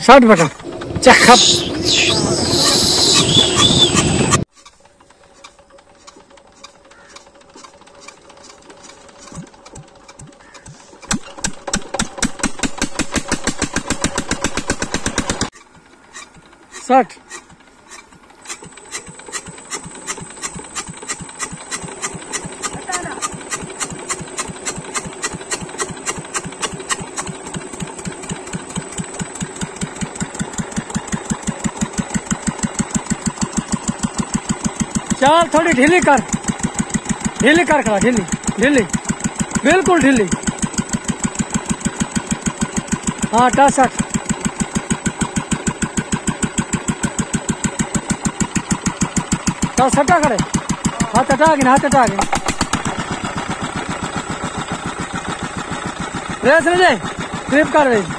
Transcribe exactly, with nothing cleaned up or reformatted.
साठ बटन चखा साठ चाल थोड़ी ढीली कर, ढीली कर खड़ा, ढीली ढीली बिल्कुल ढीली। हाँ टासठ टासठ करे हाथ हटा गए हाथ हटा गए रेस ले जाए ट्रिप कर रही